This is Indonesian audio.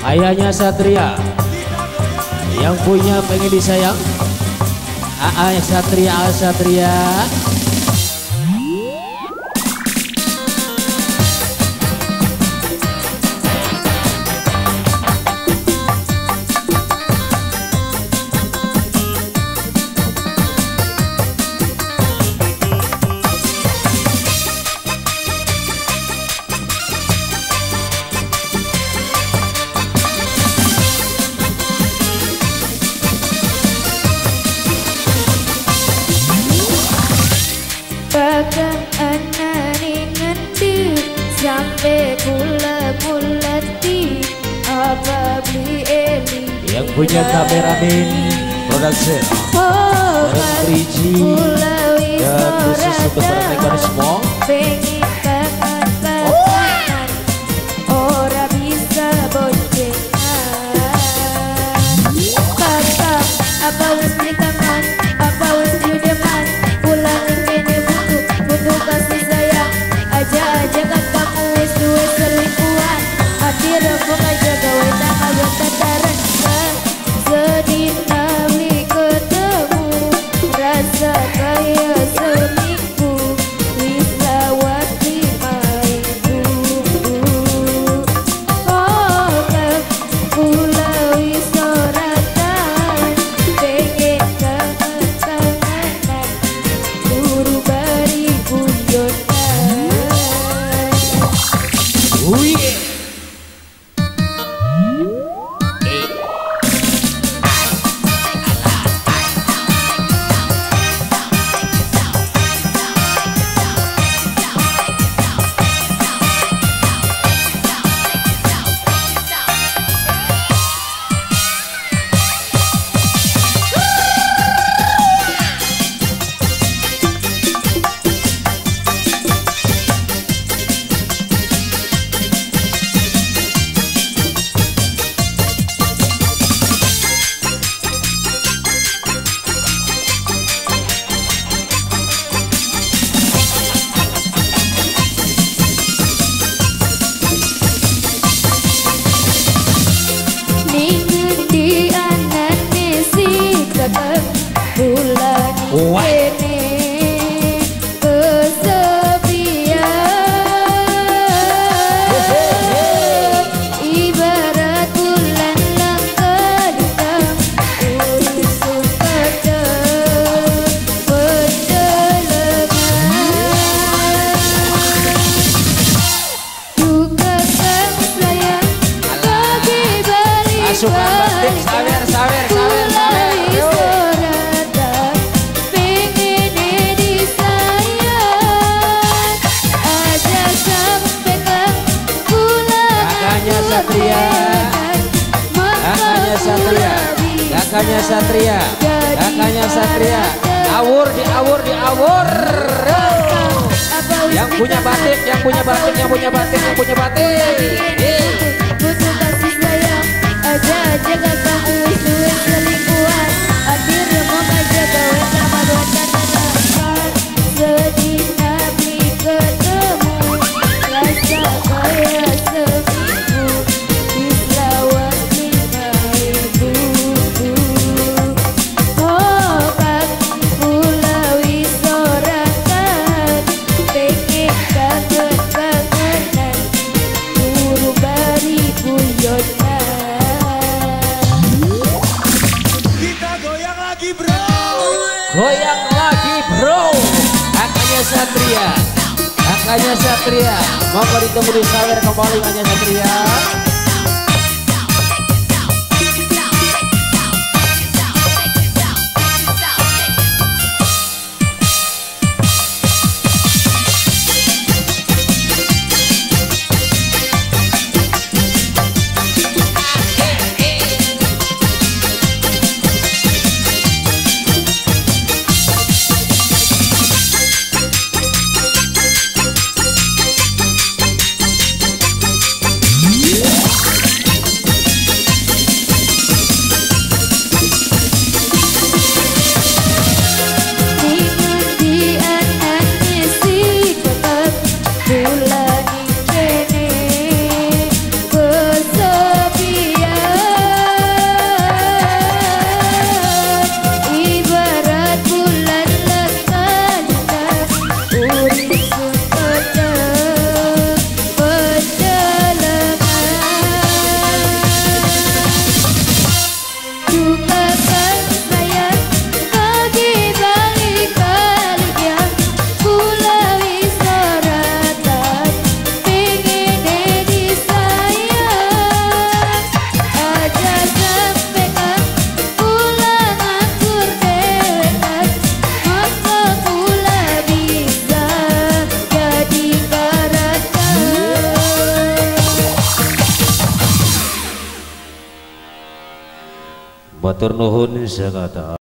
Ayahnya Satria yang punya pengen disayang. Satria Satria. Bakang anani ngendi sampai kula di apa beli eli Yang punya kameramen production dan Priji dan khusus untuk para mekanisme. pengen kangen ora bisa boncengan patah apa wis kangen apa wis judeman pulangin kene butuh kasih sayang aja kan kamu wis duwe selingkuhan hati rembuk aja gawe tangan tataran sedih nali ketemu rasa kayak seminggu wis lawat 5 minggu oh kan kula wis ora tahan pengen kangen-kangenan guru bari guyonan. Wih. Bulan ini kesepian ibarat bulan langka hitam urusun pada penjelengan juga kan sayang bagi balik kakaknya Satria, awur di awur. Yang punya batik. Butuh kasih sayang, aja gak kamu duwe selingkuhan. Hati remuk aja gawe sama wacana sedih nabi ketemu rasa kayak seminggu wis lawat 5 minggu. Oh kan kula wis ora tahan pengen kangen-kangenan guru bari guyonan. Kita goyang lagi bro. Kakaknya Satria, mau ditemu di sawer kembali kakaknya Satria. Matur nuhun sekata.